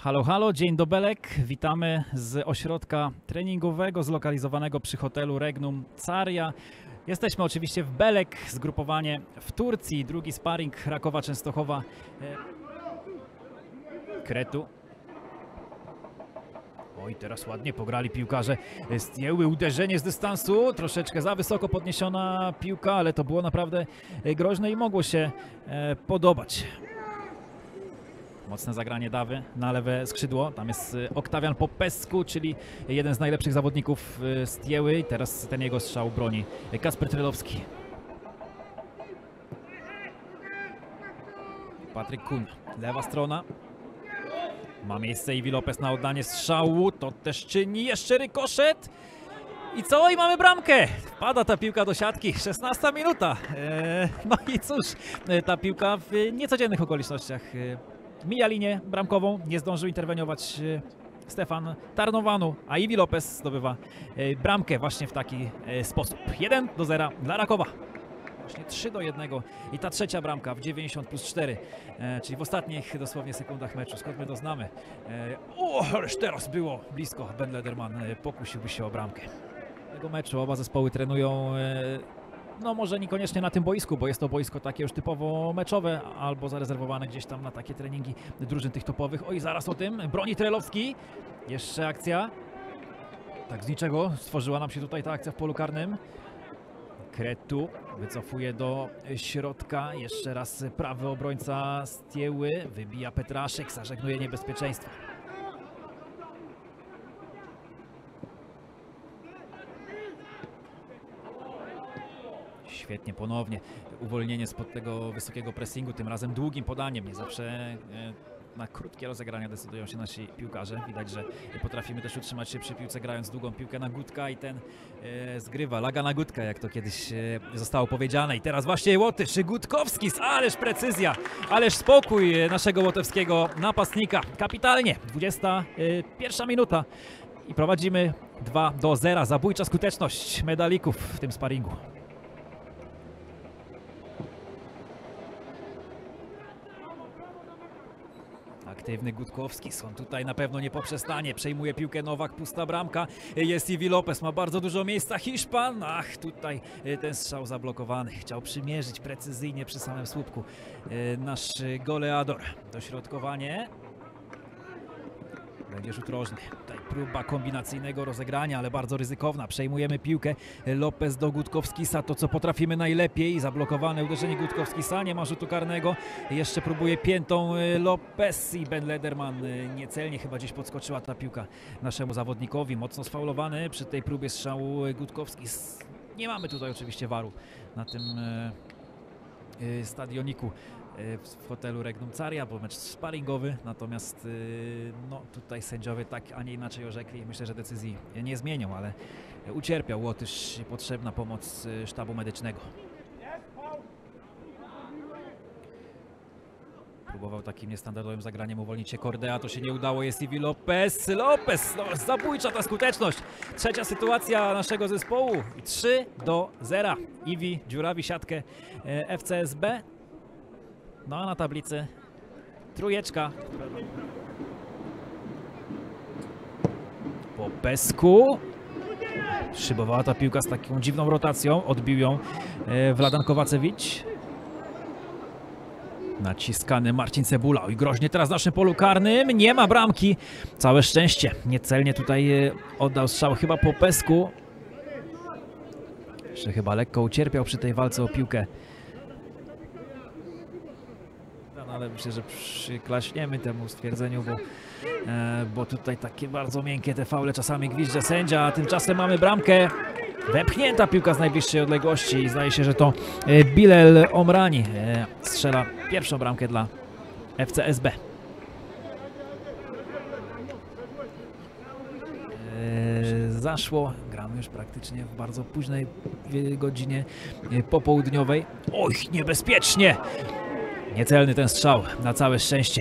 Halo, halo, dzień dobelek. Witamy z ośrodka treningowego zlokalizowanego przy hotelu Regnum Caria. Jesteśmy oczywiście w Belek, zgrupowanie w Turcji. Drugi sparring Rakowa Częstochowa. Kretu. Oj, teraz ładnie pograli piłkarze. Zdjęły uderzenie z dystansu. Troszeczkę za wysoko podniesiona piłka, ale to było naprawdę groźne i mogło się podobać. Mocne zagranie Dawy na lewe skrzydło. Tam jest Oktawian Popescu, czyli jeden z najlepszych zawodników Stjeły. I teraz ten jego strzał broni Kasper Trelowski. Patryk Kun, lewa strona. Ma miejsce Iwi Lopez na oddanie strzału. To też czyni jeszcze rykoszet. I co? I mamy bramkę. Wpada ta piłka do siatki. 16 minuta. No i cóż, ta piłka w niecodziennych okolicznościach mija linię bramkową, nie zdążył interweniować Stefan Tarnowanu, a Iwi Lopez zdobywa bramkę właśnie w taki sposób. 1-0 dla Rakowa. Właśnie 3-1 i ta trzecia bramka w 90+4, czyli w ostatnich dosłownie sekundach meczu. Skąd my to znamy? Ależ teraz było blisko. Ben Lederman pokusiłby się o bramkę. Tego meczu oba zespoły trenują no może niekoniecznie na tym boisku, bo jest to boisko takie już typowo meczowe albo zarezerwowane gdzieś tam na takie treningi drużyn tych topowych. Oj, zaraz o tym. Broni Trelowski. Jeszcze akcja. Tak z niczego stworzyła nam się tutaj ta akcja w polu karnym. Kretu wycofuje do środka. Jeszcze raz prawy obrońca Stjeły. Wybija Petraszek, zażegnuje niebezpieczeństwo. Świetnie, ponownie uwolnienie spod tego wysokiego pressingu, tym razem długim podaniem. Nie zawsze na krótkie rozegrania decydują się nasi piłkarze. Widać, że potrafimy też utrzymać się przy piłce, grając długą piłkę na Gutka i ten zgrywa. Laga na Gutka, jak to kiedyś zostało powiedziane. I teraz właśnie Łotysz, Gutkowski, ależ precyzja, ależ spokój naszego łotewskiego napastnika. Kapitalnie, 21 minuta i prowadzimy 2-0. Zabójcza skuteczność medalików w tym sparingu. Aktywny Gutkowski, on tutaj na pewno nie poprzestanie, przejmuje piłkę Nowak, pusta bramka, jest Iwi Lopez, ma bardzo dużo miejsca, Hiszpan, ach tutaj ten strzał zablokowany, chciał przymierzyć precyzyjnie przy samym słupku nasz goleador. Dośrodkowanie, będzie rzut rożny, tutaj próba kombinacyjnego rozegrania, ale bardzo ryzykowna, przejmujemy piłkę, Lopez do Gutkowskisa, to co potrafimy najlepiej, zablokowane uderzenie Gutkowskisa, nie ma rzutu karnego, jeszcze próbuje piętą Lopez i Ben Lederman, niecelnie chyba gdzieś podskoczyła ta piłka naszemu zawodnikowi, mocno sfaulowany przy tej próbie strzału Gutkowskis. Nie mamy tutaj oczywiście waru na tym stadioniku w hotelu Regnum Caria, bo mecz sparingowy, natomiast no, tutaj sędziowie tak, a nie inaczej orzekli. Myślę, że decyzji nie zmienią, ale ucierpiał Łotysz, potrzebna pomoc sztabu medycznego. Próbował takim niestandardowym zagraniem uwolnić się Cordea, to się nie udało, jest Iwi Lopez, no zabójcza ta skuteczność. Trzecia sytuacja naszego zespołu i 3-0. Iwi dziurawi siatkę FCSB. No a na tablicy trójeczka. Popescu. Szybowała ta piłka z taką dziwną rotacją. Odbił ją Vladan Kowacewicz. Naciskany Marcin Cebula. Oj, groźnie teraz w naszym polu karnym. Nie ma bramki. Całe szczęście. Niecelnie tutaj oddał strzał chyba Popescu. Jeszcze chyba lekko ucierpiał przy tej walce o piłkę. Ale myślę, że przyklaśniemy temu stwierdzeniu, bo tutaj takie bardzo miękkie te faule czasami gwizdże sędzia, a tymczasem mamy bramkę. Wepchnięta piłka z najbliższej odległości i zdaje się, że to Bilal Omrani strzela pierwszą bramkę dla FCSB. Zaszło, gramy już praktycznie w bardzo późnej godzinie popołudniowej. Oj, niebezpiecznie! Niecelny ten strzał, na całe szczęście.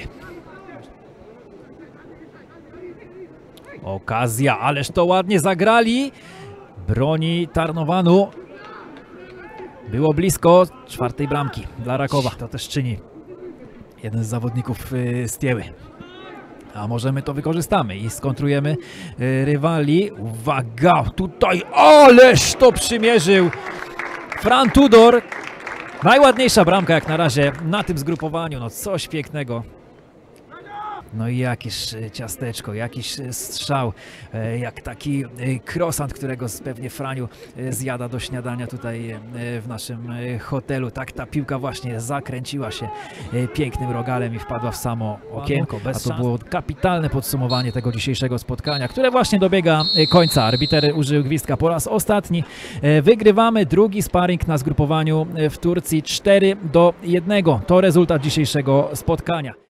Okazja, ależ to ładnie zagrali. Broni Tarnowanu. Było blisko czwartej bramki dla Rakowa. To też czyni jeden z zawodników Stjeły. A może my to wykorzystamy i skontrujemy rywali. Uwaga, tutaj, ależ to przymierzył Fran Tudor. Najładniejsza bramka jak na razie na tym zgrupowaniu, no coś pięknego. No i jakieś ciasteczko, jakiś strzał, jak taki croissant, którego pewnie Franiu zjada do śniadania tutaj w naszym hotelu. Tak ta piłka właśnie zakręciła się pięknym rogalem i wpadła w samo okienko. A to było kapitalne podsumowanie tego dzisiejszego spotkania, które właśnie dobiega końca. Arbiter użył gwizdka po raz ostatni. Wygrywamy drugi sparring na zgrupowaniu w Turcji 4-1. To rezultat dzisiejszego spotkania.